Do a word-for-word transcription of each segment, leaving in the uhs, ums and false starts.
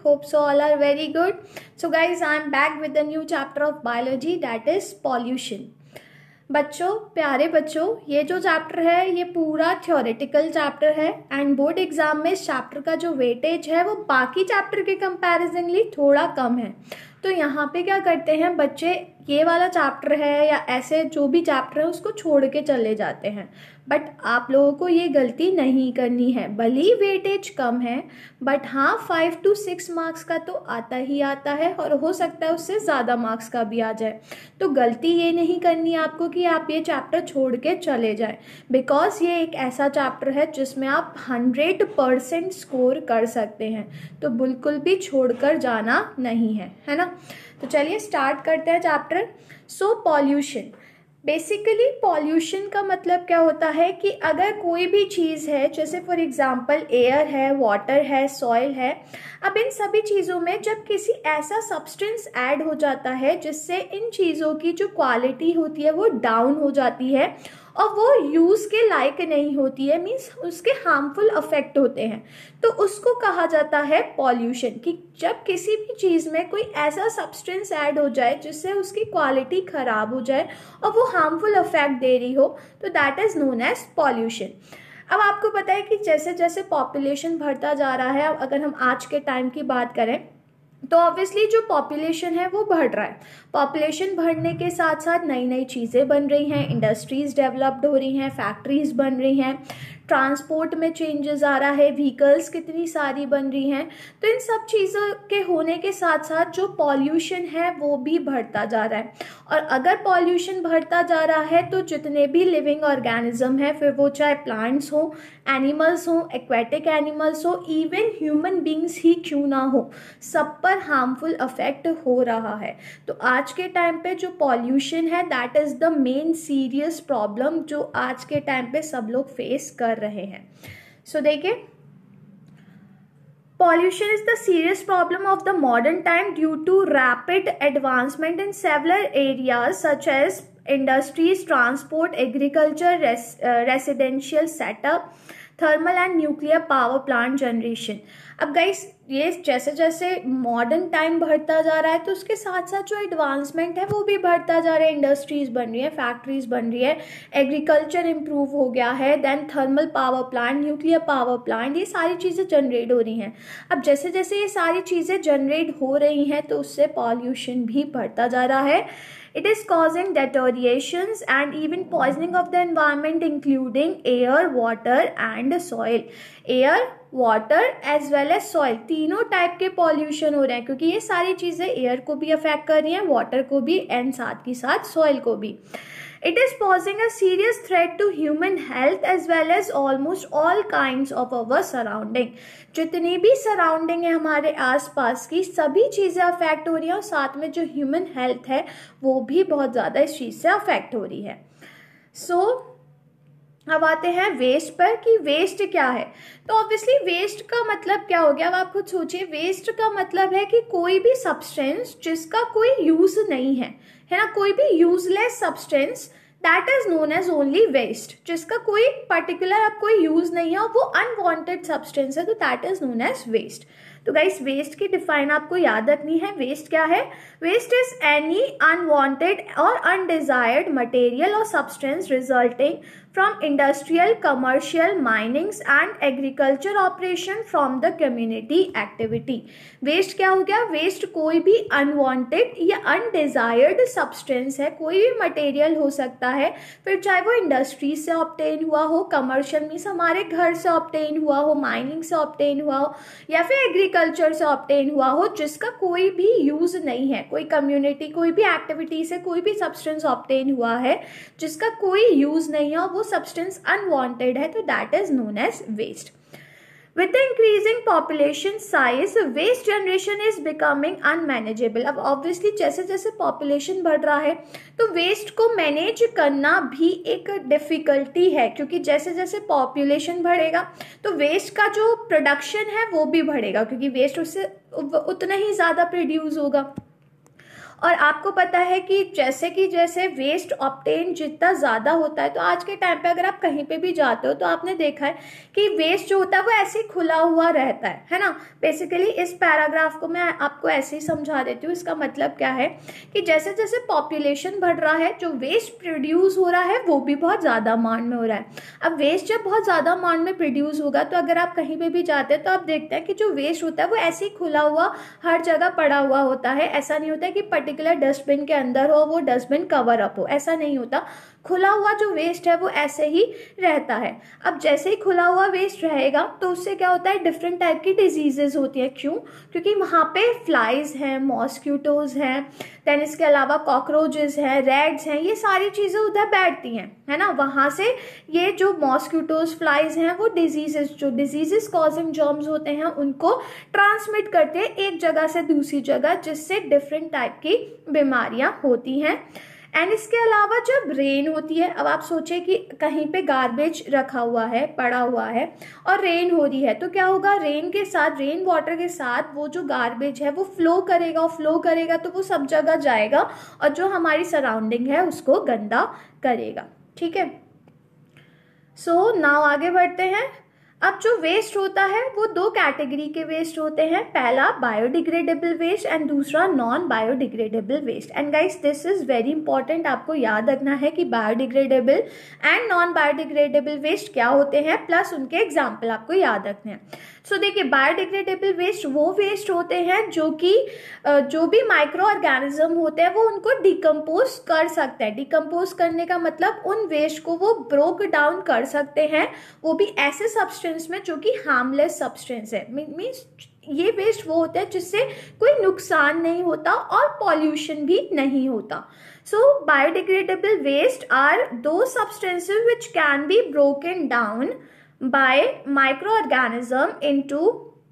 Hope so all are very good. So guys, I am back with the new chapter of biology, that is pollution. बच्चों, प्यारे बच्चों, ये जो chapter है ये पूरा थ्योरेटिकल चैप्टर है एंड बोर्ड एग्जाम में इस चैप्टर का जो वेटेज है वो बाकी चैप्टर के कंपैरिजनली थोड़ा कम है। तो यहाँ पे क्या करते हैं बच्चे, ये वाला चैप्टर है या ऐसे जो भी चैप्टर है उसको छोड़ के चले जाते हैं, बट आप लोगों को ये गलती नहीं करनी है। भले ही वेटेज कम है बट हाँ फाइव टू सिक्स मार्क्स का तो आता ही आता है और हो सकता है उससे ज़्यादा मार्क्स का भी आ जाए। तो गलती ये नहीं करनी है आपको कि आप ये चैप्टर छोड़ के चले जाएं, बिकॉज ये एक ऐसा चैप्टर है जिसमें आप हंड्रेड परसेंट स्कोर कर सकते हैं। तो बिल्कुल भी छोड़कर जाना नहीं है, है ना। तो चलिए स्टार्ट करते हैं chapter. So pollution, basically pollution का मतलब क्या होता है कि अगर कोई भी चीज़ है, जैसे फॉर एग्जांपल एयर है, वाटर है, सॉइल है, अब इन सभी चीज़ों में जब किसी ऐसा सब्सटेंस ऐड हो जाता है जिससे इन चीज़ों की जो क्वालिटी होती है वो डाउन हो जाती है और वो यूज़ के लायक नहीं होती है, मीन्स उसके हार्मफुल अफेक्ट होते हैं, तो उसको कहा जाता है पॉल्यूशन। कि जब किसी भी चीज़ में कोई ऐसा सब्सटेंस ऐड हो जाए जिससे उसकी क्वालिटी ख़राब हो जाए और वो हार्मफुल अफेक्ट दे रही हो, तो that is known as pollution. अब आपको पता है कि जैसे जैसे पॉपुलेशन बढ़ता जा रहा है, अगर हम आज के टाइम की बात करें तो ऑब्वियसली जो पॉपुलेशन है वो बढ़ रहा है। पॉपुलेशन बढ़ने के साथ साथ नई नई चीज़ें बन रही हैं, इंडस्ट्रीज़ डेवलप्ड हो रही हैं, फैक्ट्रीज़ बन रही हैं, ट्रांसपोर्ट में चेंजेस आ रहा है, व्हीकल्स कितनी सारी बन रही हैं। तो इन सब चीज़ों के होने के साथ साथ जो पॉल्यूशन है वो भी बढ़ता जा रहा है। और अगर पॉल्यूशन बढ़ता जा रहा है तो जितने भी लिविंग ऑर्गेनिज्म है, फिर वो चाहे प्लांट्स हो, एनिमल्स हो, एक्वेटिक एनिमल्स हो, इवन ह्यूमन बींग्स ही क्यों ना हो, सब पर हार्मफुल अफेक्ट हो रहा है। तो आज के टाइम पे जो पॉल्यूशन है that is the main serious problem जो आज के टाइम पे सब लोग फेस कर रहे हैं। सो so, देखिए, pollution is the serious problem of the modern time due to rapid advancement in several areas such as industries, transport, agriculture, res, uh, residential setup, thermal and nuclear power plant generation. अब guys, ये जैसे जैसे modern time बढ़ता जा रहा है तो उसके साथ साथ जो एडवांसमेंट है वो भी बढ़ता जा रहा है। इंडस्ट्रीज़ बन रही है, फैक्ट्रीज बन रही है, एग्रीकल्चर इम्प्रूव हो गया है, then thermal power plant, nuclear power plant, ये सारी चीज़ें जनरेट हो रही हैं। अब जैसे जैसे ये सारी चीज़ें जनरेट हो रही हैं तो उससे पॉल्यूशन भी बढ़ता जा रहा है। It is causing deteriorations and even poisoning of the environment including air, water and soil. Air, water as well as soil, तीनों टाइप के पॉल्यूशन हो रहे हैं क्योंकि ये सारी चीज़ें एयर को भी अफेक्ट कर रही हैं, वाटर को भी एंड साथ ही साथ सॉइल को भी। It is posing a serious threat to human health as well as almost all kinds of our surrounding. जितनी भी सराउंडिंग है हमारे आसपास की सभी चीज़ें अफेक्ट हो रही हैं और साथ में जो ह्यूमन हेल्थ है वो भी बहुत ज़्यादा इस चीज़ से अफेक्ट हो रही है। सो so, अब आते हैं वेस्ट पर कि वेस्ट क्या है। तो ऑब्वियसली वेस्ट का मतलब क्या हो गया, अब आप खुद सोचिए। वेस्ट का मतलब है कि कोई भी सब्सटेंस जिसका कोई यूज नहीं है, है ना, कोई भी useless substance, that is known as only waste. जिसका कोई पर्टिकुलर अब कोई यूज नहीं है और वो अनवांटेड सब्सटेंस है तो that is known as waste. तो गाइस, वेस्ट की डिफाइन आपको याद रखनी है। वेस्ट क्या है? वेस्ट इज एनी अनवांटेड और अनडिजायर्ड मटेरियल और substance resulting from industrial, commercial, minings and agriculture operation from the community activity. Waste क्या हो गया? वेस्ट कोई भी अनवांटेड या अनडिजायर्ड सब्सटेंस है, कोई भी मटेरियल हो सकता है, फिर चाहे वो इंडस्ट्री से ऑब्टेन हुआ हो, कमर्शियल मीन्स हमारे घर से ऑब्टेन हुआ हो, माइनिंग से ऑब्टेन हुआ हो या फिर एग्रीकल्चर से ऑब्टेन हुआ हो, जिसका कोई भी यूज नहीं है, कोई कम्युनिटी, कोई भी एक्टिविटी से कोई भी सब्सटेंस ऑब्टेन हुआ है जिसका कोई यूज नहीं है, वो सब्सटेंस अनवांटेड है, तो that is known as waste. With the increasing population size, waste generation is becoming unmanageable. अब obviously जैसे जैसे population बढ़ रहा है तो waste को manage करना भी एक difficulty है, क्योंकि जैसे जैसे population बढ़ेगा तो waste का जो production है वो भी बढ़ेगा, क्योंकि waste उससे उतना ही ज़्यादा produce होगा। और आपको पता है कि जैसे कि जैसे वेस्ट ऑब्टेन जितना ज़्यादा होता है, तो आज के टाइम पे अगर आप कहीं पे भी जाते हो तो आपने देखा है कि वेस्ट जो होता है वो ऐसे ही खुला हुआ रहता है है ना। बेसिकली इस पैराग्राफ को मैं आपको ऐसे ही समझा देती हूँ। इसका मतलब क्या है कि जैसे जैसे पॉपुलेशन बढ़ रहा है, जो वेस्ट प्रोड्यूस हो रहा है वो भी बहुत ज़्यादा अमाउंट में हो रहा है। अब वेस्ट जब बहुत ज़्यादा अमाउंट में प्रोड्यूस होगा तो अगर आप कहीं पे भी जाते हैं तो आप देखते हैं कि जो वेस्ट होता है वो ऐसे ही खुला हुआ हर जगह पड़ा हुआ होता है। ऐसा नहीं होता है कि पर्टिकुलर डस्टबिन के अंदर हो, वो डस्टबिन कवर अप हो, ऐसा नहीं होता। खुला हुआ जो वेस्ट है वो ऐसे ही रहता है। अब जैसे ही खुला हुआ वेस्ट रहेगा तो उससे क्या होता है, डिफरेंट टाइप की डिजीजेज होती है। क्यों? क्योंकि वहाँ पे फ्लाइज हैं, मॉस्किटोज हैं, देन इसके अलावा कॉकरोचेज हैं, रैट्स हैं, ये सारी चीज़ें उधर बैठती हैं, है ना। वहाँ से ये जो मॉस्किटोज, फ्लाइज हैं, वो डिजीजेज, जो डिजीजेस कॉजिंग जर्म्स होते हैं, उनको ट्रांसमिट करते हैं एक जगह से दूसरी जगह, जिससे डिफरेंट टाइप की बीमारियाँ होती हैं। एंड इसके अलावा जब रेन होती है, अब आप सोचें कि कहीं पे गार्बेज रखा हुआ है, पड़ा हुआ है, और रेन हो रही है, तो क्या होगा, रेन के साथ, रेन वाटर के साथ वो जो गार्बेज है वो फ्लो करेगा, और फ्लो करेगा तो वो सब जगह जाएगा और जो हमारी सराउंडिंग है उसको गंदा करेगा। ठीक है, सो नाउ आगे बढ़ते हैं। अब जो वेस्ट होता है वो दो कैटेगरी के वेस्ट होते हैं, पहला बायोडिग्रेडेबल वेस्ट एंड दूसरा non biodegradable waste. And guys this is very important, आपको याद रखना है कि biodegradable and non biodegradable waste क्या होते हैं, प्लस उनके एग्जाम्पल आपको याद रखने हैं। सो so, देखिए, बायोडिग्रेडेबल वेस्ट वो वेस्ट होते हैं जो कि जो भी माइक्रो ऑर्गेनिज्म होते हैं वो उनको डिकम्पोज कर सकते हैं। डिकम्पोज करने का मतलब उन वेस्ट को वो ब्रोक डाउन कर सकते हैं, वो भी ऐसे सब्सटेंस में जो कि हार्मलेस सब्सटेंस है। मीन्स ये वेस्ट वो होते हैं जिससे कोई नुकसान नहीं होता और पॉल्यूशन भी नहीं होता। So biodegradable waste are those substances which can be broken down by microorganism into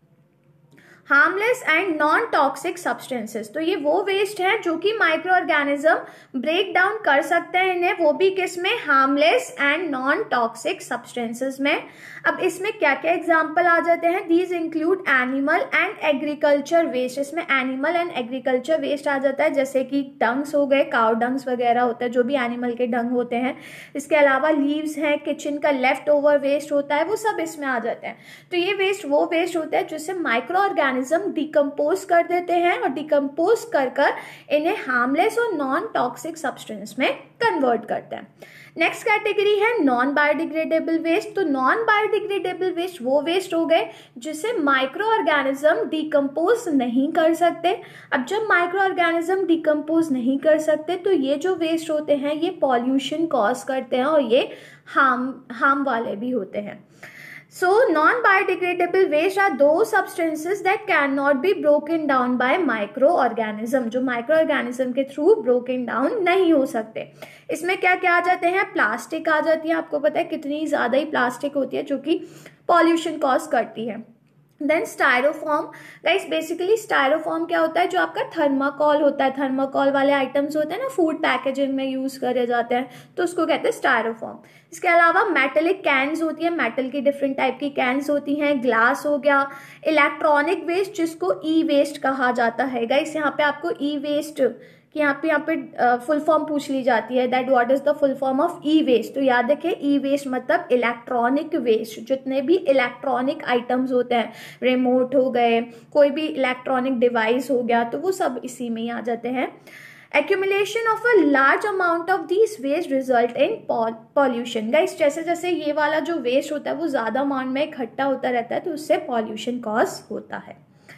harmless and non toxic substances. तो ये वो वेस्ट है जो कि माइक्रो ऑर्गेनिज्म ब्रेक डाउन कर सकते हैं इन्हें, वो भी किस में, harmless and non toxic substances में। अब इसमें क्या क्या एग्जांपल आ जाते हैं, these include animal and agriculture waste. इसमें एनिमल एंड एग्रीकल्चर वेस्ट आ जाता है, जैसे कि डंग्स हो गए, काउ डंग्स वगैरह होता है, जो भी एनिमल के डंग होते हैं। इसके अलावा लीव्स हैं, किचन का लेफ्ट ओवर वेस्ट होता है, वो सब इसमें आ जाते हैं। तो ये वेस्ट वो वेस्ट होता है जिससे माइक्रो ऑर्गेनिज्म डिकम्पोज कर देते हैं और डिकम्पोज कर कर इन्हें हार्मलेस और नॉन टॉक्सिक सब्सटेंस में कन्वर्ट करते हैं। नेक्स्ट कैटेगरी है नॉन बायोडिग्रेडेबल वेस्ट। तो नॉन बायोडिग्रेडेबल वेस्ट वो वेस्ट हो गए जिसे माइक्रो ऑर्गेनिज्म डिकम्पोज नहीं कर सकते। अब जब माइक्रो ऑर्गेनिज्म डिकम्पोज नहीं कर सकते तो ये जो वेस्ट होते हैं ये पॉल्यूशन कॉज करते हैं और ये हार्म हार्म वाले भी होते हैं। So, non-biodegradable waste are those substances that cannot be broken down by microorganism, जो microorganism के थ्रू broken down नहीं हो सकते। इसमें क्या क्या आ जाते हैं, प्लास्टिक आ जाती है, आपको पता है कितनी ज़्यादा ही प्लास्टिक होती है जो कि पॉल्यूशन कॉज करती है। Then Styrofoam, guys basically Styrofoam क्या होता है, जो आपका थर्माकोल होता है, थर्माकोल वाले आइटम्स होते हैं ना, फूड पैकेजिंग में यूज़ करे जाते हैं, तो उसको कहते हैं स्टायरोफॉर्म। इसके अलावा मेटेलिक कैन्स होती है, मेटल की डिफरेंट टाइप की कैन्स होती हैं, ग्लास हो गया, इलेक्ट्रॉनिक वेस्ट जिसको ई वेस्ट कहा जाता है। गाइस यहाँ पे आपको ई वेस्ट कि यहाँ पे यहाँ पे फुल फॉर्म पूछ ली जाती है, that what is the full form of e waste. तो याद रखें, ई वेस्ट मतलब इलेक्ट्रॉनिक वेस्ट, जितने भी इलेक्ट्रॉनिक आइटम्स होते हैं, रिमोट हो गए, कोई भी इलेक्ट्रॉनिक डिवाइस हो गया, तो वो सब इसी में ही आ जाते हैं। Accumulation of a large amount of these waste result in pollution। Guys जैसे जैसे ये वाला जो वेस्ट होता है वो ज़्यादा अमाउंट में इकट्ठा होता रहता है तो उससे पॉल्यूशन कॉज होता है।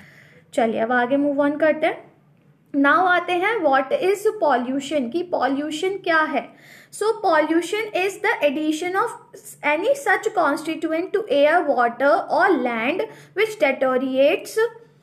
चलिए अब आगे मूव ऑन करते हैं। नाउ आते हैं व्हाट इज पॉल्यूशन, की पॉल्यूशन क्या है। So pollution is the addition of any such constituent to air, water और land which deteriorates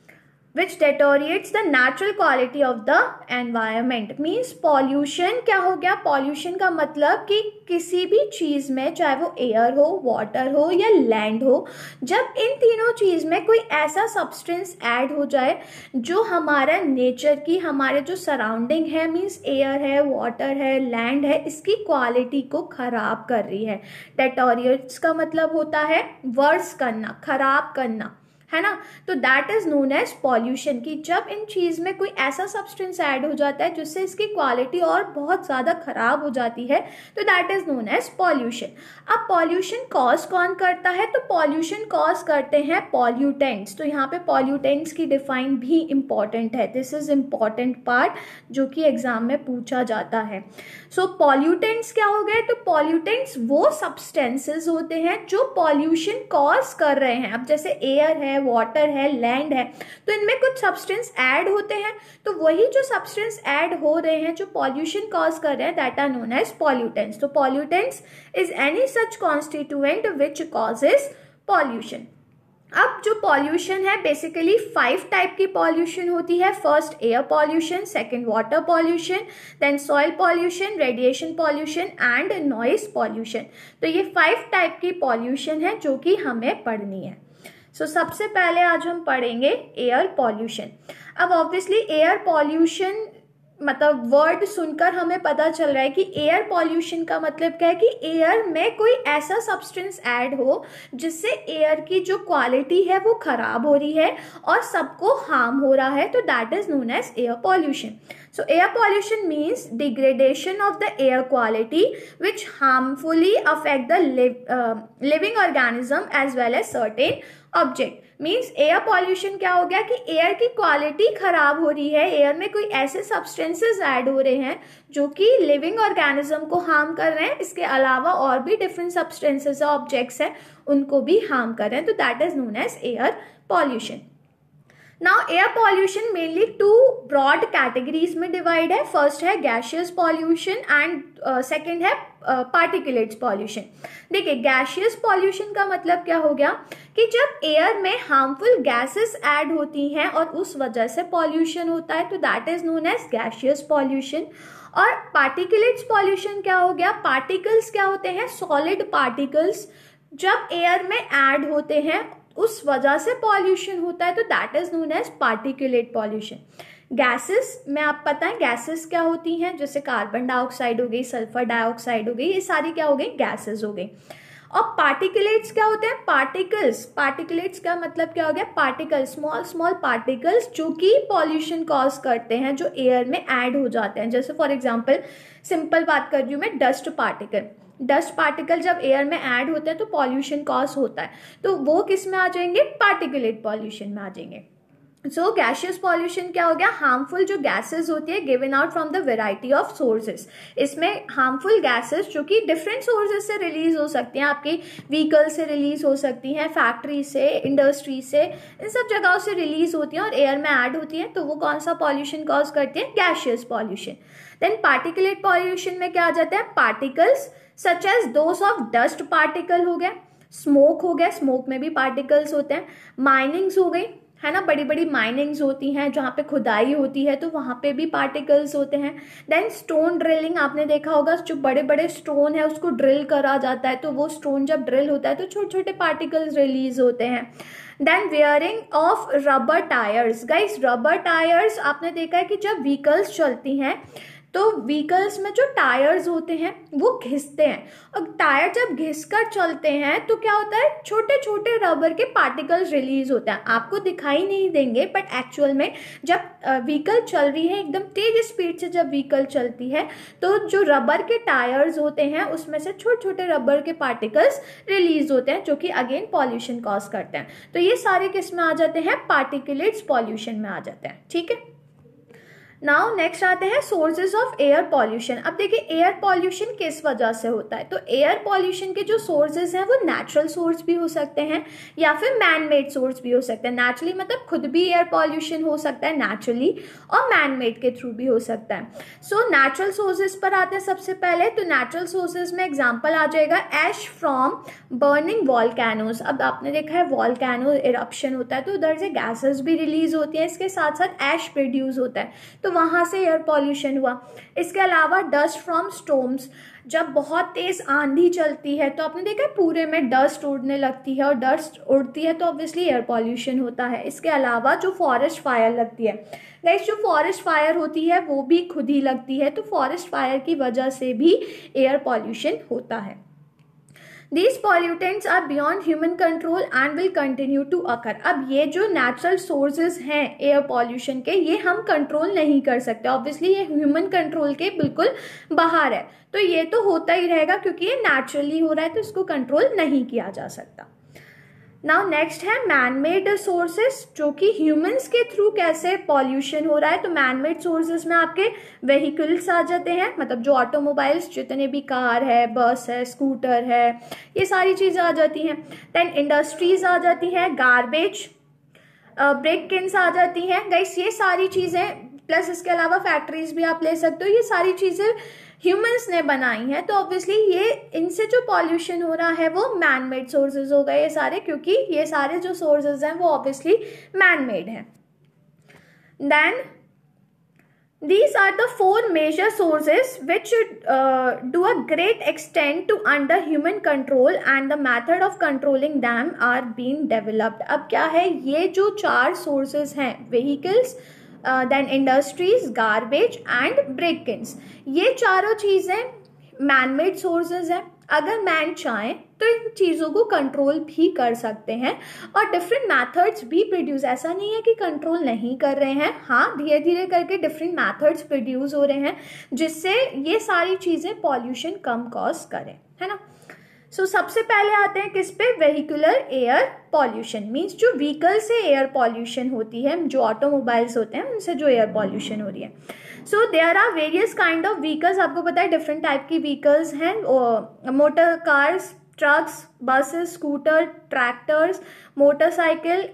which deteriorates the natural quality of the environment। means pollution क्या हो गया, pollution का मतलब कि किसी भी चीज़ में, चाहे वो एयर हो, वाटर हो या लैंड हो, जब इन तीनों चीज़ में कोई ऐसा सब्सटेंस ऐड हो जाए जो हमारा नेचर की, हमारे जो सराउंडिंग है, मीन्स एयर है, वाटर है, लैंड है, इसकी क्वालिटी को खराब कर रही है। डेटोरिएट्स का मतलब होता है वर्स करना, खराब करना, है ना। तो that is known as pollution, कि जब इन चीज में कोई ऐसा सब्सटेंस ऐड हो जाता है जिससे इसकी क्वालिटी और बहुत ज्यादा खराब हो जाती है, तो that is known as pollution. अब पॉल्यूशन कॉज कौन करता है, तो पॉल्यूशन कॉज करते हैं पॉल्यूटेंट्स। तो यहाँ पे पॉल्यूटेंट्स की डिफाइन भी इंपॉर्टेंट है, दिस इज इंपॉर्टेंट पार्ट जो कि एग्जाम में पूछा जाता है। सो पॉल्यूटेंट्स क्या हो गए, तो पॉल्यूटेंट्स वो सब्सटेंसेस होते हैं जो पॉल्यूशन कॉज कर रहे हैं। अब जैसे एयर है, वाटर है, लैंड है, तो इनमें कुछ सब्सटेंस ऐड होते हैं, तो वही जो सब्सटेंस ऐड हो रहे हैं जो पॉल्यूशन कॉज कर रहे हैं, that are known as pollutants. तो pollutants is any such constituent which causes pollution. अब जो पॉल्यूशन है बेसिकली फाइव टाइप की पॉल्यूशन होती है। First air pollution, second water pollution, then soil pollution, radiation pollution and noise pollution. तो ये five type की पॉल्यूशन है जो कि हमें पढ़नी है। सो so, सबसे पहले आज हम पढ़ेंगे एयर पॉल्यूशन। अब ऑब्वियसली एयर पॉल्यूशन मतलब वर्ड सुनकर हमें पता चल रहा है कि एयर पॉल्यूशन का मतलब क्या है, कि एयर में कोई ऐसा सब्सटेंस ऐड हो जिससे एयर की जो क्वालिटी है वो खराब हो रही है और सबको हार्म हो रहा है, तो that is known as air pollution. So air pollution means degradation of the air quality which harmfully affect the live, uh, living organism as well as certain object. मीन्स एयर पॉल्यूशन क्या हो गया कि air की quality खराब हो रही है, एयर में कोई ऐसे सब्सटेंसेस ऐड हो रहे हैं जो कि लिविंग ऑर्गेनिज्म को हार्म कर रहे हैं, इसके अलावा और भी डिफरेंट सब्सटेंसेस ऑब्जेक्ट्स हैं उनको भी हार्म कर रहे हैं, तो that is known as air pollution. Now air pollution mainly two broad categories में divide है। First है gaseous pollution and uh, second है uh, particulates pollution। देखिए gaseous pollution का मतलब क्या हो गया कि जब एयर में harmful gases ऐड होती हैं और उस वजह से pollution होता है, तो that is known as gaseous pollution। और particulates pollution क्या हो गया, particles क्या होते हैं, solid particles जब एयर में ऐड होते हैं उस वजह से पॉल्यूशन होता है, तो that is known as particulate pollution. Gases में आप पता है गैसेस क्या होती हैं, जैसे कार्बन डाइऑक्साइड हो गई, सल्फर डाइऑक्साइड हो गई, ये सारी क्या हो गई, गैसेस हो गई। और पार्टिकुलेट्स क्या होते हैं, पार्टिकल्स। पार्टिकुलेट्स का मतलब क्या हो गया, पार्टिकल्स, स्मॉल स्मॉल पार्टिकल्स जो कि पॉल्यूशन कॉज करते हैं, जो एयर में ऐड हो जाते हैं। जैसे फॉर एग्जाम्पल सिंपल बात कर रही हूँ मैं, डस्ट पार्टिकल। डस्ट पार्टिकल जब एयर में ऐड होते हैं तो पॉल्यूशन कॉज होता है, तो वो किस में आ जाएंगे, पार्टिकुलेट पॉल्यूशन में आ जाएंगे। सो गैसियस पॉल्यूशन क्या हो गया, हार्मफुल जो गैसेस होती है given out from the variety of sources. इसमें हार्मफुल गैसेस जो कि डिफरेंट सोर्सेज से रिलीज हो सकती हैं, आपकी व्हीकल से रिलीज हो सकती हैं, फैक्ट्री से, इंडस्ट्री से, इन सब जगहों से रिलीज होती हैं और एयर में ऐड होती हैं, तो वो कौन सा पॉल्यूशन कॉज करती है, gaseous pollution. Then particulate pollution में क्या आ जाता है, particles such as those of dust particle हो गए, स्मोक हो गया, स्मोक में भी पार्टिकल्स होते हैं, माइनिंग्स हो गई, है ना, बड़ी बड़ी माइनिंग्स होती हैं जहाँ पे खुदाई होती है तो वहाँ पे भी पार्टिकल्स होते हैं। देन स्टोन ड्रिलिंग आपने देखा होगा, जो बड़े बड़े स्टोन है उसको ड्रिल करा जाता है, तो वो स्टोन जब ड्रिल होता है तो छोटे छोटे पार्टिकल्स रिलीज होते हैं। Then wearing of rubber tyres, guys rubber tyres आपने देखा है कि जब व्हीकल्स चलती हैं तो व्हीकल्स में जो टायर्स होते हैं वो घिसते हैं, और टायर जब घिसकर चलते हैं तो क्या होता है, छोटे छोटे रबर के पार्टिकल्स रिलीज होते हैं, आपको दिखाई नहीं देंगे बट एक्चुअल में जब व्हीकल चल रही है एकदम तेज स्पीड से जब व्हीकल चलती है तो जो रबर के टायर्स होते हैं उसमें से छोटे छोटे रबर के पार्टिकल्स रिलीज होते हैं जो कि अगेन पॉल्यूशन कॉज करते हैं। तो ये सारे किस में आ जाते हैं, पार्टिकुलेट्स पॉल्यूशन में आ जाते हैं, ठीक है। नाउ नेक्स्ट आते हैं सोर्सेज ऑफ एयर पॉल्यूशन। अब देखिए एयर पॉल्यूशन किस वजह से होता है, तो एयर पॉल्यूशन के जो सोर्सेज हैं वो नेचुरल सोर्स भी हो सकते हैं या फिर मैन मेड सोर्स भी हो सकते हैं। नेचुरली मतलब खुद भी एयर पॉल्यूशन हो सकता है नेचुरली, और मैन मेड के थ्रू भी हो सकता है। सो नेचुरल सोर्सेज पर आते हैं सबसे पहले, तो नेचुरल सोर्सेज में एग्जाम्पल आ जाएगा एश फ्रॉम बर्निंग वॉल्केनोज। अब आपने देखा है वॉल्केनो इरप्शन होता है तो उधर से गैसेज भी रिलीज होती हैं, इसके साथ साथ एश प्रोड्यूस होता है तो वहां से एयर पॉल्यूशन हुआ। इसके अलावा डस्ट फ्रॉम स्टॉर्म्स, जब बहुत तेज आंधी चलती है तो आपने देखा है पूरे में डस्ट उड़ने लगती है, और डस्ट उड़ती है तो ऑब्वियसली एयर पॉल्यूशन होता है। इसके अलावा जो फॉरेस्ट फायर लगती है, गाइस जो फॉरेस्ट फायर होती है वो भी खुद ही लगती है, तो फॉरेस्ट फायर की वजह से भी एयर पॉल्यूशन होता है। These pollutants are beyond human control and will continue to occur. अब ये जो नेचुरल सोर्सेज हैं एयर पॉल्यूशन के, ये हम कंट्रोल नहीं कर सकते, ऑब्वियसली ये ह्यूमन कंट्रोल के बिल्कुल बाहर है, तो ये तो होता ही रहेगा क्योंकि ये नेचुरली हो रहा है, तो इसको कंट्रोल नहीं किया जा सकता। नाउ नेक्स्ट है मैन मेड सोर्सेस, जो कि ह्यूमंस के थ्रू कैसे पॉल्यूशन हो रहा है। तो मैन मेड सोर्सेस में आपके व्हीकल्स आ जाते हैं, मतलब जो ऑटोमोबाइल्स, जितने भी कार है, बस है, स्कूटर है, ये सारी चीज़ें आ जाती हैं। देन इंडस्ट्रीज आ जाती हैं, गार्बेज, ब्रेक किन्स आ जाती हैं गाइस, ये सारी चीज़ें, प्लस इसके अलावा फैक्ट्रीज भी आप ले सकते हो, ये सारी चीज़ें ह्यूमंस ने बनाई हैं, तो ऑब्वियसली ये इनसे जो पॉल्यूशन हो रहा है वो मैन मेड सोर्सेज हो गए ये सारे, क्योंकि ये सारे जो सोर्सेज हैं वो ऑब्वियसली मैन मेड हैं। Then these are the four major sources which uh, do a great extent to under human control and the method of controlling them are being developed। अब क्या है, ये जो चार sources हैं, vehicles, then industries, garbage and brick kilns, ये चारों चीज़ें मैन मेड सोर्सेज हैं। अगर मैन चाहें तो इन चीज़ों को कंट्रोल भी कर सकते हैं और डिफरेंट मेथड्स भी प्रोड्यूस, ऐसा नहीं है कि कंट्रोल नहीं कर रहे हैं, हाँ धीरे धीरे करके डिफरेंट मेथड्स प्रोड्यूस हो रहे हैं जिससे ये सारी चीज़ें पॉल्यूशन कम कॉज करें, है ना। सो so, सबसे पहले आते हैं किस पे, वेहिकुलर एयर पॉल्यूशन, मीन्स जो व्हीकल से एयर पॉल्यूशन होती है, जो ऑटोमोबाइल्स होते हैं उनसे जो एयर पॉल्यूशन हो रही है। So there are various kind of vehicles, आपको पता है डिफरेंट टाइप की व्हीकल्स हैं, motor cars, trucks, buses, scooter, tractors, motorcycle,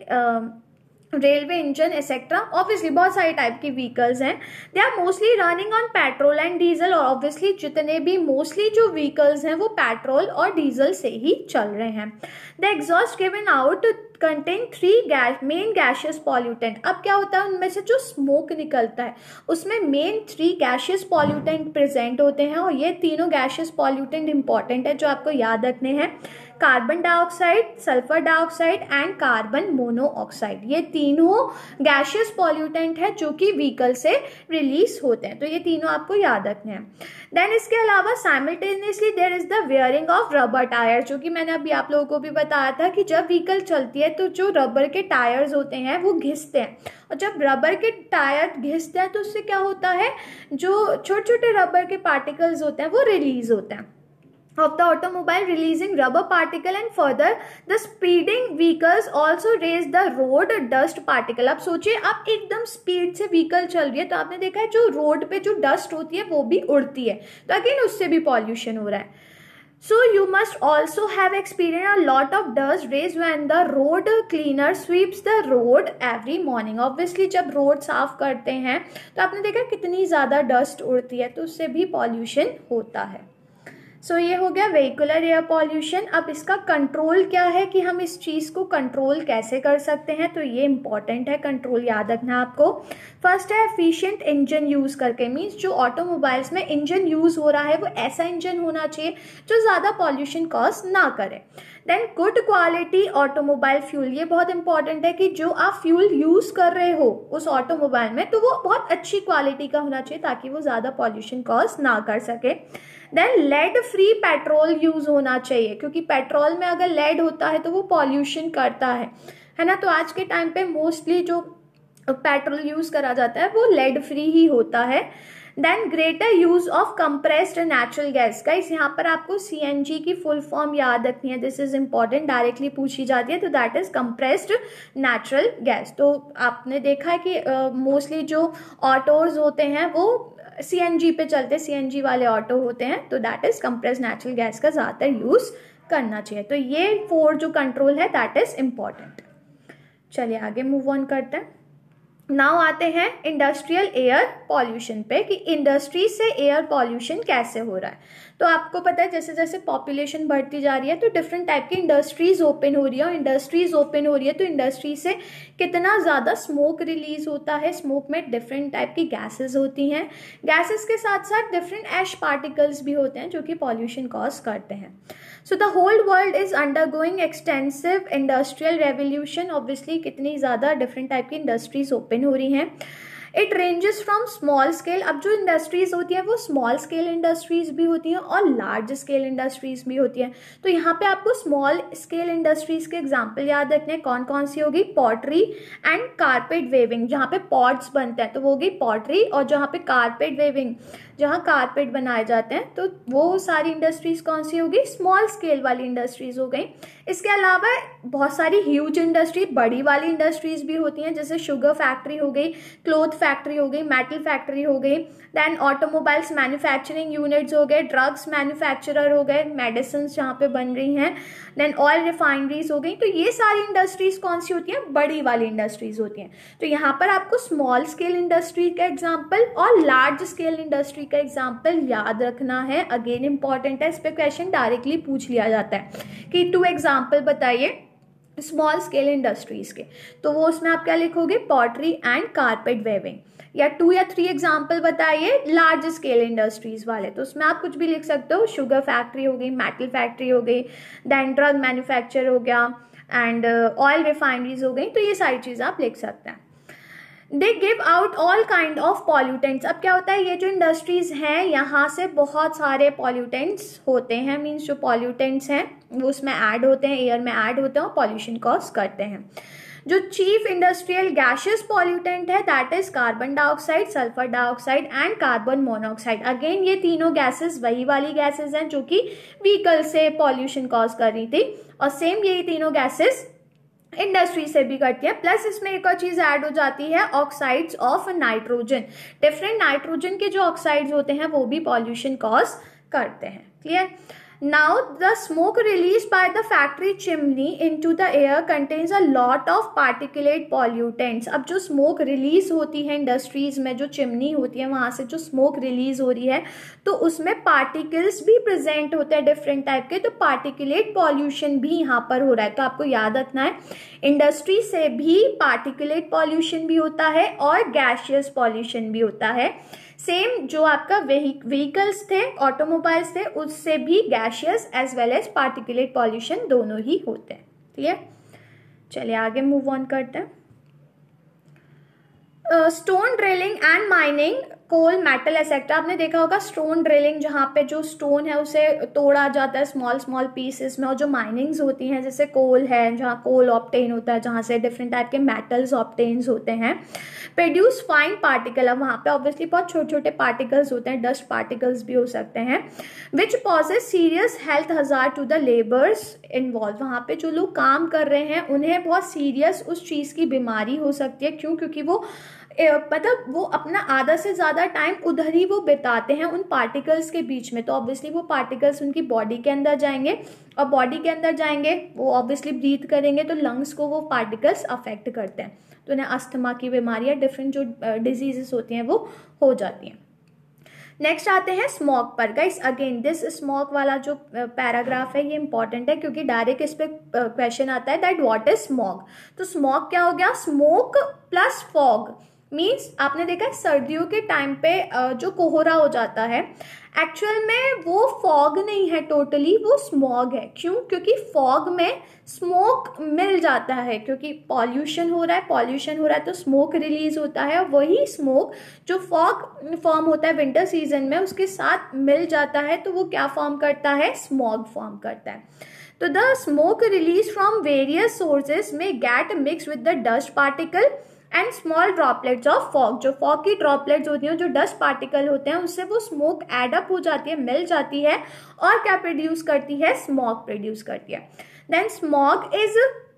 railway engine etcetera, obviously बहुत सारे टाइप की व्हीकल्स हैं। They are mostly running on petrol and diesel, और ऑब्वियसली जितने भी मोस्टली जो व्हीकल्स हैं वो पेट्रोल और डीजल से ही चल रहे हैं। The exhaust given out contain three gas main gaseous pollutant. अब क्या होता है, उनमें से जो स्मोक निकलता है उसमें main three gaseous pollutant present होते हैं, और ये तीनों गैशियस पॉल्यूटेंट इंपॉर्टेंट है जो आपको याद रखने हैं, carbon dioxide, sulphur dioxide and carbon monoxide. ये तीनों गैशियस पॉल्यूटेंट है जो कि व्हीकल से रिलीज होते हैं, तो ये तीनों आपको याद रखने हैं। देन इसके अलावा simultaneously there is the wearing of rubber tyre, जो कि मैंने अभी आप लोगों को भी बताया था कि जब व्हीकल चलती है तो जो रबर के टायर्स होते हैं वो घिसते हैं, और जब रबर के टायर घिसते हैं तो उससे क्या होता है, जो छोटे छोटे रबर के पार्टिकल्स होते हैं वो रिलीज होते हैं of the automobile, releasing rubber particle and further the speeding vehicles also raise the road dust particle। अब सोचिए आप एकदम स्पीड से व्हीकल चल रही है तो आपने देखा है जो रोड पे जो डस्ट होती है वो भी उड़ती है, तो अगेन उससे भी पॉल्यूशन हो रहा है। So you must also have experienced a lot of dust raised when the road cleaner sweeps the road every morning। Obviously जब रोड साफ करते हैं तो आपने देखा कितनी ज़्यादा डस्ट उड़ती है, तो उससे भी पॉल्यूशन होता है। सो so, ये हो गया वेहिकुलर एयर पॉल्यूशन। अब इसका कंट्रोल क्या है कि हम इस चीज़ को कंट्रोल कैसे कर सकते हैं, तो ये इंपॉर्टेंट है, कंट्रोल याद रखना आपको। फर्स्ट है एफिशिएंट इंजन यूज़ करके, मीन्स जो ऑटोमोबाइल्स में इंजन यूज़ हो रहा है वो ऐसा इंजन होना चाहिए जो ज़्यादा पॉल्यूशन कॉज ना करे। Then good quality automobile fuel, ये बहुत इंपॉर्टेंट है कि जो आप फ्यूल यूज़ कर रहे हो उस ऑटोमोबाइल में तो वो बहुत अच्छी क्वालिटी का होना चाहिए ताकि वो ज़्यादा पॉल्यूशन कॉज ना कर सके। Then lead free petrol use होना चाहिए, क्योंकि पेट्रोल में अगर लेड होता है तो वो पॉल्यूशन करता है, है ना। तो आज के टाइम पे मोस्टली जो पेट्रोल यूज़ करा जाता है वो लेड फ्री ही होता है। Then greater use of compressed natural gas, guys यहाँ पर आपको सीएनजी की फुल फॉर्म याद रखनी है, दिस इज इंपॉर्टेंट, डायरेक्टली पूछी जाती है, तो that is compressed natural gas. तो आपने देखा है कि मोस्टली uh, जो ऑटोज होते हैं वो सीएनजी पे चलते, सीएनजी वाले ऑटो होते हैं, तो that is compressed natural gas का ज़्यादातर यूज करना चाहिए। तो ये फोर जो कंट्रोल है दैट इज इम्पॉर्टेंट। चलिए आगे मूव ऑन करते हैं। नाउ आते हैं इंडस्ट्रियल एयर पॉल्यूशन पे कि इंडस्ट्री से एयर पॉल्यूशन कैसे हो रहा है। तो आपको पता है जैसे जैसे पॉपुलेशन बढ़ती जा रही है तो डिफरेंट टाइप की इंडस्ट्रीज ओपन हो रही है, और इंडस्ट्रीज ओपन हो रही है तो इंडस्ट्री से कितना ज़्यादा स्मोक रिलीज होता है। स्मोक में डिफरेंट टाइप की गैसेज होती हैं, गैसेज के साथ साथ डिफरेंट ऐश पार्टिकल्स भी होते हैं जो कि पॉल्यूशन कॉज करते हैं। So the whole world is undergoing extensive industrial revolution, obviously कितनी ज़्यादा डिफरेंट टाइप की इंडस्ट्रीज ओपन हो रही हैं। It ranges from small scale, अब जो इंडस्ट्रीज होती हैं वो स्मॉल स्केल इंडस्ट्रीज भी होती हैं और लार्ज स्केल इंडस्ट्रीज भी होती हैं। तो यहाँ पे आपको स्मॉल स्केल इंडस्ट्रीज के एग्जांपल याद रखने हैं, कौन कौन सी होगी, पॉटरी एंड कारपेट वेविंग, जहाँ पे पॉट्स बनते हैं तो वो होगी पॉटरी, और जहाँ पे कारपेट वेविंग जहाँ कारपेट बनाए जाते हैं तो वो सारी इंडस्ट्रीज कौन सी होगी, स्मॉल स्केल वाली इंडस्ट्रीज हो गई। इसके अलावा बहुत सारी ह्यूज इंडस्ट्री, बड़ी वाली इंडस्ट्रीज भी होती हैं, जैसे शुगर फैक्ट्री हो गई, क्लोथ फैक्ट्री हो गई, मेटल फैक्ट्री हो गई, देन ऑटोमोबाइल्स मैन्युफैक्चरिंग यूनिट्स हो गए, ड्रग्स मैन्युफैक्चरर हो गए, मेडिसिन जहाँ पे बन रही हैं, देन ऑयल रिफाइनरीज हो गई। तो ये सारी इंडस्ट्रीज कौन सी होती हैं, बड़ी वाली इंडस्ट्रीज होती हैं। तो यहाँ पर आपको स्मॉल स्केल इंडस्ट्री का एग्जाम्पल और लार्ज स्केल इंडस्ट्री का एग्जाम्पल याद रखना है। अगेन इंपॉर्टेंट है, इस पे क्वेश्चन डायरेक्टली पूछ लिया जाता है कि टू एग्जाम्पल बताइए स्मॉल स्केल इंडस्ट्रीज के, तो वो उसमें आप क्या लिखोगे, पॉटरी एंड कारपेट वेविंग, या टू या थ्री एग्जाम्पल बताइए लार्ज स्केल इंडस्ट्रीज वाले, तो उसमें आप कुछ भी लिख सकते हो, शुगर फैक्ट्री हो गई, मेटल फैक्ट्री हो गई, देन ड्रग मैन्युफैक्चर हो गया, एंड ऑयल रिफाइनरीज हो गई। तो ये सारी चीज़ आप लिख सकते हैं। They give out all kind of pollutants, अब क्या होता है, ये जो इंडस्ट्रीज हैं यहाँ से बहुत सारे पॉल्यूटेंट्स होते हैं, मीन्स जो पॉल्यूटेंट्स हैं वो उसमें ऐड होते हैं, एयर में ऐड होते हैं और पॉल्यूशन कॉज करते हैं। जो चीफ इंडस्ट्रियल गैशियस पॉल्यूटेंट है that is carbon dioxide, sulphur dioxide and carbon monoxide. Again ये तीनों गैसेस वही वाली गैसेस हैं जो कि व्हीकल से पॉल्यूशन कॉज कर रही थी, और सेम यही तीनों गैसेस इंडस्ट्री से भी करती है। प्लस इसमें एक और चीज ऐड हो जाती है, oxides of nitrogen, different nitrogen के जो ऑक्साइड्स होते हैं वो भी पॉल्यूशन कॉज करते हैं। Clear. Now the smoke released by the factory chimney into the air contains a lot of particulate pollutants। अब जो smoke release होती है इंडस्ट्रीज में, जो चिमनी होती है वहाँ से जो smoke release हो रही है तो उसमें particles भी present होते हैं डिफरेंट टाइप के, तो particulate pollution भी यहाँ पर हो रहा है। तो आपको याद रखना है इंडस्ट्री से भी particulate pollution भी होता है और gaseous pollution भी होता है। सेम जो आपका व्हीकल्स थे, ऑटोमोबाइल्स थे, उससे भी gaseous as well as particulate pollution दोनों ही होते हैं। क्लियर। चलिए आगे मूव ऑन करते हैं। Stone drilling and mining, coal, metal etcetera. आपने देखा होगा स्टोन ड्रिलिंग, जहाँ पे जो स्टोन है उसे तोड़ा जाता है स्मॉल स्मॉल पीसेस में, और जो माइनिंग्स होती हैं जैसे कोल है, जहाँ कोल ऑप्टेन होता है, जहाँ से डिफरेंट टाइप के मेटल्स ऑप्टेन्स होते हैं, प्रोड्यूस फाइन पार्टिकल। अब वहाँ पे ऑब्वियसली बहुत छोटे छोटे पार्टिकल्स होते हैं, डस्ट पार्टिकल्स भी हो सकते हैं, which poses serious health hazard to the labours involve. वहाँ पे जो लोग काम कर रहे हैं उन्हें बहुत सीरियस उस चीज़ की बीमारी हो सकती है। क्यों? क्योंकि वो मतलब वो अपना आधा से ज़्यादा टाइम उधर ही वो बिताते हैं उन पार्टिकल्स के बीच में, तो ऑब्वियसली वो पार्टिकल्स उनकी बॉडी के अंदर जाएंगे, और बॉडी के अंदर जाएंगे वो ऑब्वियसली ब्रीथ करेंगे तो लंग्स को वो पार्टिकल्स अफेक्ट करते हैं, तो उन्हें अस्थमा की बीमारी या डिफरेंट जो डिजीजेस होती हैं वो हो जाती हैं। नेक्स्ट आते हैं स्मॉग पर। गाइस अगेन दिस स्मॉग वाला जो पैराग्राफ है ये इंपॉर्टेंट है क्योंकि डायरेक्ट इस पे क्वेश्चन आता है दैट व्हाट इज स्मॉग। तो स्मॉग क्या हो गया, स्मोक प्लस फॉग, मीन्स आपने देखा है सर्दियों के टाइम पे जो कोहरा हो जाता है एक्चुअल में वो फॉग नहीं है टोटली, वो स्मॉग है। क्यों? क्योंकि फॉग में स्मोक मिल जाता है, क्योंकि पॉल्यूशन हो रहा है, पॉल्यूशन हो रहा है तो स्मोक रिलीज होता है, और वही स्मोक जो फॉग फॉर्म होता है विंटर सीजन में उसके साथ मिल जाता है तो वो क्या फॉर्म करता है, स्मॉग फॉर्म करता है। तो the smoke release from various sources में get mix with the dust particle and small droplets of fog. जो फॉग की ड्रॉपलेट्स होती हैं, जो डस्ट पार्टिकल होते हैं, उससे वो स्मोक एड अप हो जाती है, मिल जाती है, और क्या प्रोड्यूस करती है, स्मॉग प्रोड्यूस करती है। Then smog is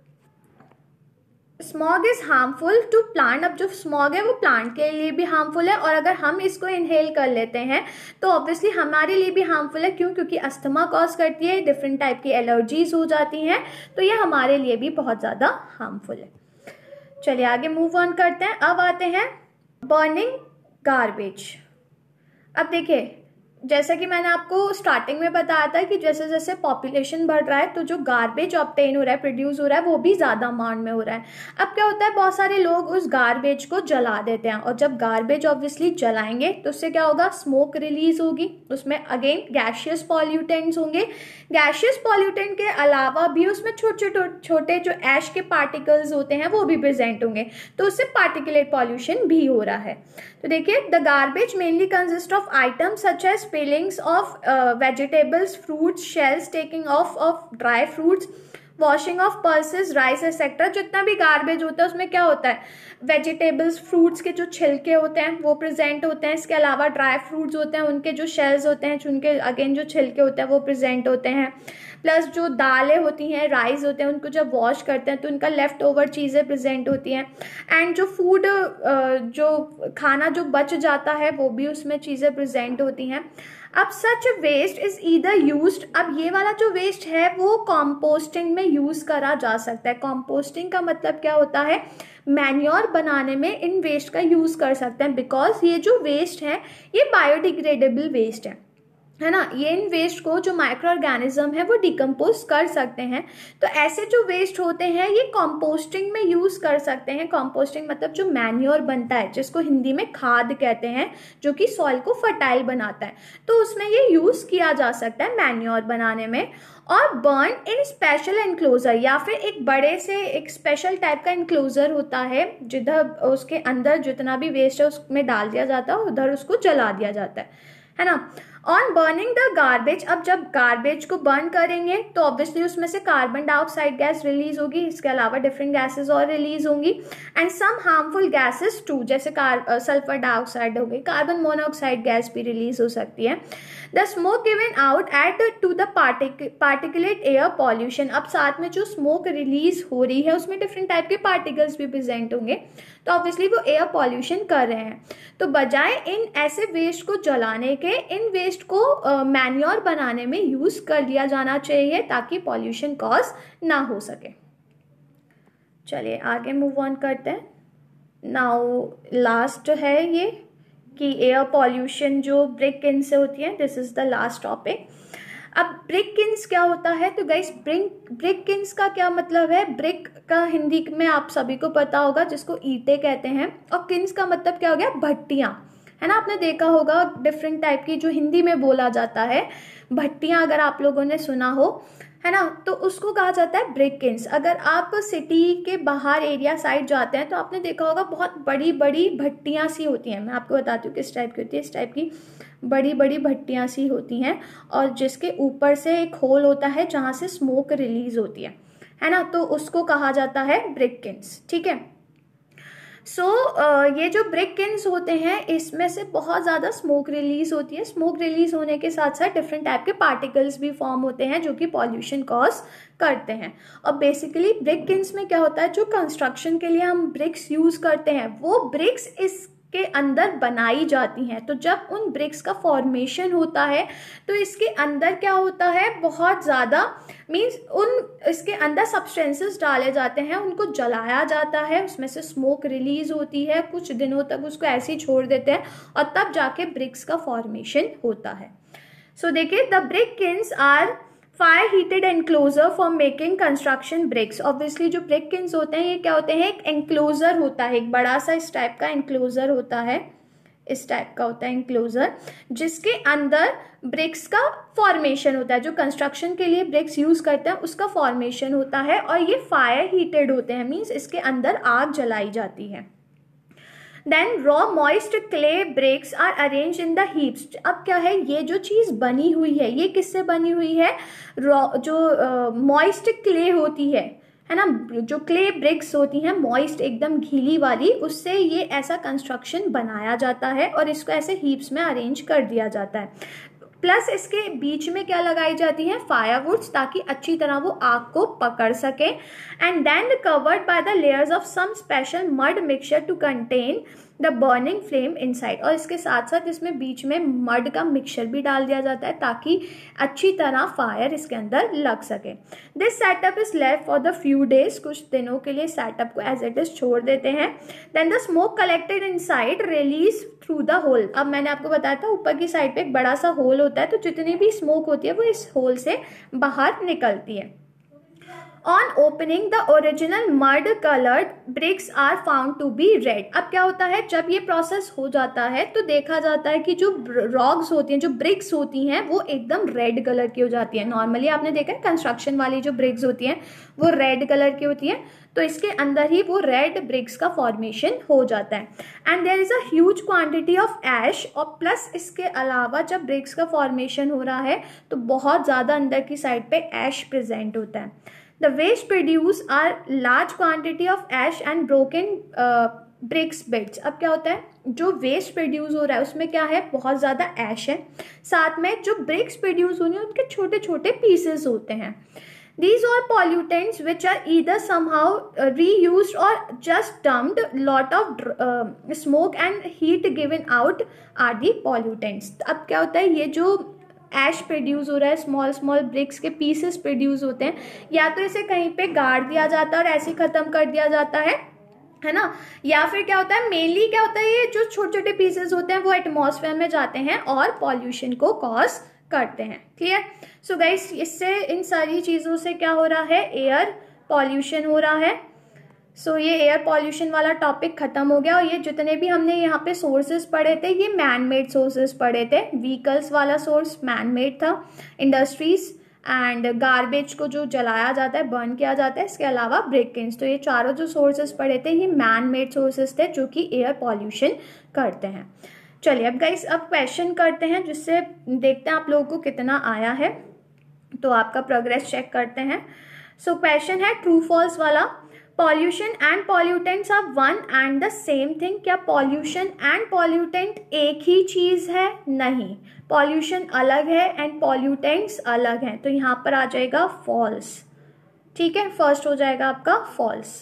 smog is harmful to plant. अब जो स्मॉग है वो प्लांट के लिए भी हार्मफुल है, और अगर हम इसको इनहेल कर लेते हैं तो ऑब्वियसली हमारे लिए भी हार्मफुल है। क्यों? क्योंकि अस्थमा कॉज करती है, डिफरेंट टाइप की एलर्जीज हो जाती हैं, तो ये हमारे लिए भी बहुत ज़्यादा हार्मफुल है। चलिए आगे मूव ऑन करते हैं। अब आते हैं बर्निंग गार्बेज। अब देखिए जैसा कि मैंने आपको स्टार्टिंग में बताया था कि जैसे जैसे पॉपुलेशन बढ़ रहा है तो जो गार्बेज ऑब्टेन हो रहा है, प्रोड्यूस हो रहा है, वो भी ज़्यादा अमाउंट में हो रहा है। अब क्या होता है, बहुत सारे लोग उस गार्बेज को जला देते हैं, और जब गार्बेज ऑब्वियसली जलाएंगे तो उससे क्या होगा, स्मोक रिलीज होगी, उसमें अगेन गैशियस पॉल्यूटेंट्स होंगे। गैशियस पॉल्यूटेंट के अलावा भी उसमें छोटे छोटे छोटे जो ऐश के पार्टिकल्स होते हैं वो भी प्रेजेंट होंगे, तो उससे पार्टिकुलेट पॉल्यूशन भी हो रहा है। तो देखिए, the garbage mainly consist of items such as peelings of uh, vegetables, fruits, shells, taking off of dry fruits, washing of pulses, rice etcetera. जितना भी गार्बेज होता है उसमें क्या होता है, वेजिटेबल्स, फ्रूट्स के जो छिलके होते हैं वो प्रेजेंट होते हैं। इसके अलावा ड्राई फ्रूट्स होते हैं, उनके जो शेल्स होते हैं, उनके अगेन जो छिलके होते हैं वो प्रेजेंट होते हैं। प्लस जो दालें होती हैं, राइस होते हैं, उनको जब वॉश करते हैं तो उनका लेफ्ट ओवर चीज़ें प्रेजेंट होती हैं। एंड जो फूड, जो खाना जो बच जाता है वो भी उसमें चीज़ें प्रेजेंट होती हैं। अब such waste is either used, अब ये वाला जो वेस्ट है वो कंपोस्टिंग में यूज करा जा सकता है। कंपोस्टिंग का मतलब क्या होता है, मैन्योर बनाने में इन वेस्ट का यूज कर सकते हैं, बिकॉज ये जो वेस्ट है ये बायोडिग्रेडेबल वेस्ट है है ना। ये इन वेस्ट को जो माइक्रो ऑर्गेनिज्म है वो डिकम्पोज कर सकते हैं। तो ऐसे जो वेस्ट होते हैं ये कंपोस्टिंग में यूज कर सकते हैं। कंपोस्टिंग मतलब जो मैन्योर बनता है, जिसको हिंदी में खाद कहते हैं, जो कि सॉइल को फर्टाइल बनाता है, तो उसमें ये यूज किया जा सकता है मैन्योर बनाने में। और बर्न इन स्पेशल एनक्लोजर, या फिर एक बड़े से एक स्पेशल टाइप का एनक्लोजर होता है जिधर उसके अंदर जितना भी वेस्ट है उसमें डाल दिया जाता है, उधर उसको जला दिया जाता है है ना। ऑन बर्निंग द गार्बेज, अब जब गार्बेज को बर्न करेंगे तो ऑब्वियसली उसमें से कार्बन डाइऑक्साइड गैस रिलीज होगी, इसके अलावा डिफरेंट गैसेस और रिलीज होंगी, and some harmful gases too, जैसे सल्फर डाइऑक्साइड हो गई, कार्बन मोनोऑक्साइड गैस भी रिलीज हो सकती है। The smoke given out adds to the particulate air pollution, अब साथ में जो स्मोक रिलीज हो रही है उसमें डिफरेंट टाइप के पार्टिकल्स भी प्रेजेंट होंगे, तो ऑब्वियसली वो एयर पॉल्यूशन कर रहे हैं। तो बजाय इन ऐसे वेस्ट को जलाने के, इन वेस्ट को मैन्योर uh, बनाने में यूज कर लिया जाना चाहिए ताकि पॉल्यूशन कॉज ना हो सके। चलिए आगे मूव ऑन करते हैं। नाउ लास्ट है ये कि एयर पॉल्यूशन जो ब्रिक किन से होती है, this is the last topic. अब ब्रिक किन्स क्या होता है, तो गाइस ब्रिक ब्रिक किन्स का क्या मतलब है, ब्रिक का हिंदी में आप सभी को पता होगा जिसको ईंटें कहते हैं, और किन्स का मतलब क्या हो गया, भट्टियाँ, है ना। आपने देखा होगा डिफरेंट टाइप की जो हिंदी में बोला जाता है भट्टियाँ, अगर आप लोगों ने सुना हो, है ना, तो उसको कहा जाता है ब्रिक किन्स। अगर आप सिटी के बाहर एरिया साइड जाते हैं तो आपने देखा होगा बहुत बड़ी बड़ी भट्टियाँ सी होती हैं। मैं आपको बताती हूँ किस टाइप की होती है। इस टाइप की बड़ी बड़ी भट्टियाँ सी होती हैं, और जिसके ऊपर से एक होल होता है जहाँ से स्मोक रिलीज होती है है ना, तो उसको कहा जाता है ब्रिक किन्स। ठीक है। सो so, uh, ये जो ब्रिक किन्स होते हैं इसमें से बहुत ज़्यादा स्मोक रिलीज होती है। स्मोक रिलीज होने के साथ साथ डिफरेंट टाइप के पार्टिकल्स भी फॉर्म होते हैं जो कि पॉल्यूशन कॉज करते हैं। और बेसिकली ब्रिक किन्स में क्या होता है, जो कंस्ट्रक्शन के लिए हम ब्रिक्स यूज करते हैं वो ब्रिक्स इस के अंदर बनाई जाती हैं। तो जब उन ब्रिक्स का फॉर्मेशन होता है तो इसके अंदर क्या होता है, बहुत ज़्यादा मीन्स उन इसके अंदर सब्सटेंसेस डाले जाते हैं, उनको जलाया जाता है, उसमें से स्मोक रिलीज होती है, कुछ दिनों तक उसको ऐसे ही छोड़ देते हैं और तब जाके ब्रिक्स का फॉर्मेशन होता है। सो देखिए, the brick kilns are fire heated enclosure for making construction bricks. Obviously जो ब्रिक किन्स होते हैं ये क्या होते हैं, एक एनक्लोजर होता है, एक बड़ा सा इस टाइप का एनक्लोजर होता है, इस टाइप का होता है एनक्लोजर, जिसके अंदर ब्रिक्स का फॉर्मेशन होता है। जो कंस्ट्रक्शन के लिए ब्रिक्स यूज करते हैं उसका फॉर्मेशन होता है, और ये फायर हीटेड होते हैं, मीन्स इसके अंदर आग जलाई जाती है। Then raw moist clay bricks are arrange in the heaps. अब क्या है, ये जो चीज़ बनी हुई है ये किससे बनी हुई है, रॉ जो मॉइस्ट uh, क्ले होती है है ना, जो क्ले ब्रिक्स होती हैं मॉइस्ट एकदम गीली वाली, उससे ये ऐसा कंस्ट्रक्शन बनाया जाता है और इसको ऐसे हीप्स में अरेंज कर दिया जाता है। प्लस इसके बीच में क्या लगाई जाती है, फायरवुड्स, ताकि अच्छी तरह वो आग को पकड़ सके। And then covered by the layers of some special mud mixture to contain the burning flame inside. और इसके साथ साथ इसमें बीच में मड का मिक्सचर भी डाल दिया जाता है ताकि अच्छी तरह फायर इसके अंदर लग सके। This setup is left for the few days, कुछ दिनों के लिए सेटअप को एज इट इज छोड़ देते हैं। Then the smoke collected inside release through the hole. अब मैंने आपको बताया था ऊपर की साइड पे एक बड़ा सा होल होता है, तो जितनी भी स्मोक होती है वो इस होल से बाहर निकलती है। On opening, the original mud colored bricks are found to be red। अब क्या होता है, जब ये प्रोसेस हो जाता है तो देखा जाता है कि जो रॉक्स होती हैं, जो ब्रिक्स होती हैं, वो एकदम रेड कलर की हो जाती है। नॉर्मली आपने देखा है कंस्ट्रक्शन वाली जो ब्रिक्स होती हैं वो रेड कलर की होती हैं, तो इसके अंदर ही वो रेड ब्रिक्स का फॉर्मेशन हो जाता है। And there is a huge quantity of ash, और प्लस इसके अलावा जब ब्रिक्स का फॉर्मेशन हो रहा है तो बहुत ज़्यादा अंदर की साइड पे ऐश प्रेजेंट होता है। The waste produce are large quantity of ash and broken uh, bricks bits। अब क्या होता है, जो वेस्ट प्रोड्यूस हो रहा है उसमें क्या है, बहुत ज़्यादा ऐश है, साथ में जो ब्रिक्स प्रोड्यूस हो रही है उनके छोटे छोटे पीसेस होते हैं। These are pollutants which are either somehow uh, reused or just dumped। Lot of uh, smoke and heat given out are the pollutants। अब क्या होता है, ये जो ऐश प्रोड्यूस हो रहा है, स्मॉल स्मॉल ब्रिक्स के पीसेस प्रोड्यूस होते हैं, या तो इसे कहीं पे गाड़ दिया जाता है और ऐसे ही ख़त्म कर दिया जाता है, है ना, या फिर क्या होता है, मेनली क्या होता है, ये जो छोटे छोटे पीसेस होते हैं वो एटमॉस्फेयर में जाते हैं और पॉल्यूशन को कॉज करते हैं। क्लियर? सो गाइस, इससे इन सारी चीज़ों से क्या हो रहा है, एयर पॉल्यूशन हो रहा है। सो so, ये एयर पॉल्यूशन वाला टॉपिक खत्म हो गया। और ये जितने भी हमने यहाँ पे सोर्सेज पढ़े थे, ये मैन मेड सोर्सेज पढ़े थे। व्हीकल्स वाला सोर्स मैन मेड था, इंडस्ट्रीज एंड गार्बेज को जो जलाया जाता है, बर्न किया जाता है, इसके अलावा ब्रेक-इन्स, तो ये चारों जो सोर्सेज पढ़े थे ये मैन मेड सोर्सेज थे जो कि एयर पॉल्यूशन करते हैं। चलिए अब गाइस, अब क्वेश्चन करते हैं जिससे देखते हैं आप लोगों को कितना आया है, तो आपका प्रोग्रेस चेक करते हैं। सो क्वेश्चन है ट्रू फॉल्स वाला, pollution and pollutants are one and the same thing. क्या पॉल्यूशन एंड पॉल्यूटेंट एक ही चीज है? नहीं, पॉल्यूशन अलग है एंड पॉल्यूटेंट्स अलग हैं, तो यहाँ पर आ जाएगा फॉल्स। ठीक है, फर्स्ट हो जाएगा आपका फॉल्स।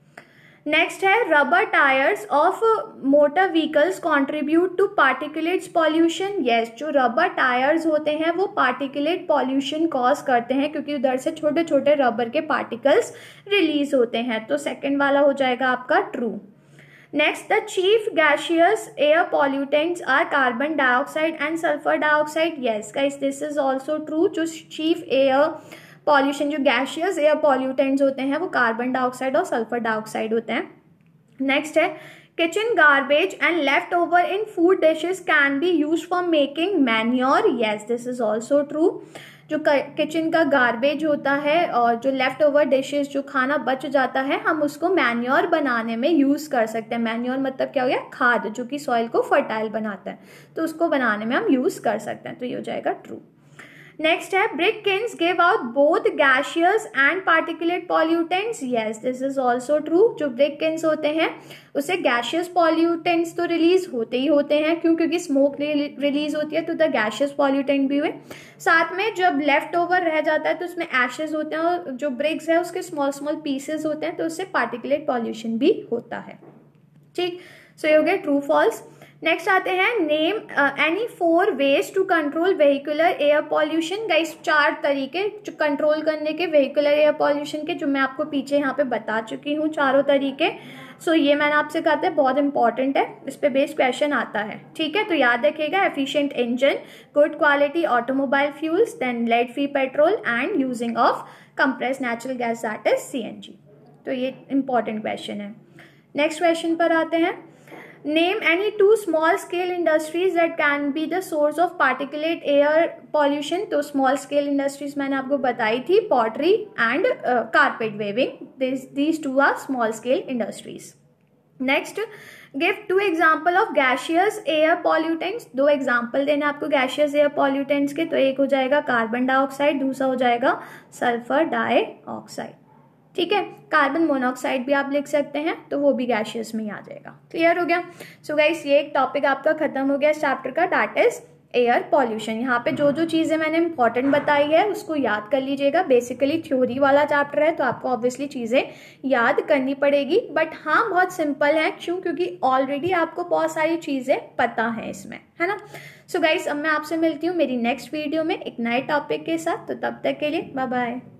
नेक्स्ट है rubber tyres of motor vehicles contribute to particulates pollution. Yes, जो रबर टायर्स होते हैं वो पार्टिकुलेट पॉल्यूशन कॉज करते हैं, क्योंकि उधर से छोटे छोटे रबर के पार्टिकल्स रिलीज होते हैं, तो सेकंड वाला हो जाएगा आपका true. Next, the chief gaseous air pollutants are carbon dioxide and sulphur dioxide. Yes guys, this is also true. जो चीफ एयर पॉल्यूशन, जो गैशियस एयर पॉल्यूटेंट्स होते हैं वो कार्बन डाइऑक्साइड और सल्फर डाइऑक्साइड होते हैं। नेक्स्ट है kitchen garbage and left over in food dishes can be use for making manure. Yes, this is also true. जो किचन का गार्बेज होता है और जो लेफ्ट ओवर डिशेस, जो खाना बच जाता है, हम उसको मैन्योर बनाने में यूज कर सकते हैं। मैन्योर मतलब क्या हो गया, खाद, जो कि सॉइल को फर्टाइल बनाता है, तो उसको बनाने में हम यूज कर सकते हैं, तो ये हो जाएगा ट्रू। नेक्स्ट है brick kilns give out both gaseous and particulate pollutants. Yes, this is also true. जो ब्रिक किन्स होते हैं उससे गैशियस पॉल्यूटेंट्स तो रिलीज होते ही होते हैं, क्यों, क्योंकि स्मोक रिलीज होती है, तो द गैशियस पॉल्यूटेंट भी हुए। साथ में जब लेफ्ट ओवर रह जाता है तो उसमें एशेज होते हैं, और जो ब्रिक्स है उसके स्मॉल स्मॉल पीसेस होते हैं, तो उससे पार्टिकुलेट पॉल्यूशन भी होता है। ठीक, सो ये हो गया ट्रू फॉल्स। नेक्स्ट आते हैं name any four ways to control vehicular air pollution. Guys, चार तरीके कंट्रोल करने के वेहिकुलर एयर पॉल्यूशन के, जो मैं आपको पीछे यहाँ पे बता चुकी हूँ चारों तरीके। सो so, ये मैंने आपसे कहा था, बहुत इंपॉर्टेंट है, इस पे बेस्ड क्वेश्चन आता है। ठीक है, तो याद रखिएगा, efficient engine, good quality automobile fuels, then lead free petrol and using of compressed natural gas that is C N G. तो ये इंपॉर्टेंट क्वेश्चन है। नेक्स्ट क्वेश्चन पर आते हैं। Name any two small scale industries that can be the source of particulate air pollution। तो small scale industries मैंने आपको बताई थी, pottery and uh, carpet weaving। These these two are small scale industries। Next, give two example of gaseous air pollutants। दो example देने आपको gaseous air pollutants के, तो एक हो जाएगा कार्बन डाइऑक्साइड, दूसरा हो जाएगा सल्फर डाइऑक्साइड। ठीक है, कार्बन मोनोऑक्साइड भी आप लिख सकते हैं, तो वो भी गैशियस में ही आ जाएगा। क्लियर हो गया? सो गाइस, ये एक टॉपिक आपका खत्म हो गया इस चैप्टर का, दैट इज एयर पॉल्यूशन। यहाँ पे जो जो चीज़ें मैंने इंपॉर्टेंट बताई है उसको याद कर लीजिएगा। बेसिकली थ्योरी वाला चैप्टर है, तो आपको ऑब्वियसली चीज़ें याद करनी पड़ेगी, बट हाँ बहुत सिंपल है। क्यों? क्योंकि ऑलरेडी आपको बहुत सारी चीज़ें पता हैं इसमें, है ना। सो गाइस, अब मैं आपसे मिलती हूँ मेरी नेक्स्ट वीडियो में एक नए टॉपिक के साथ, तो तब तक के लिए बाय बाय।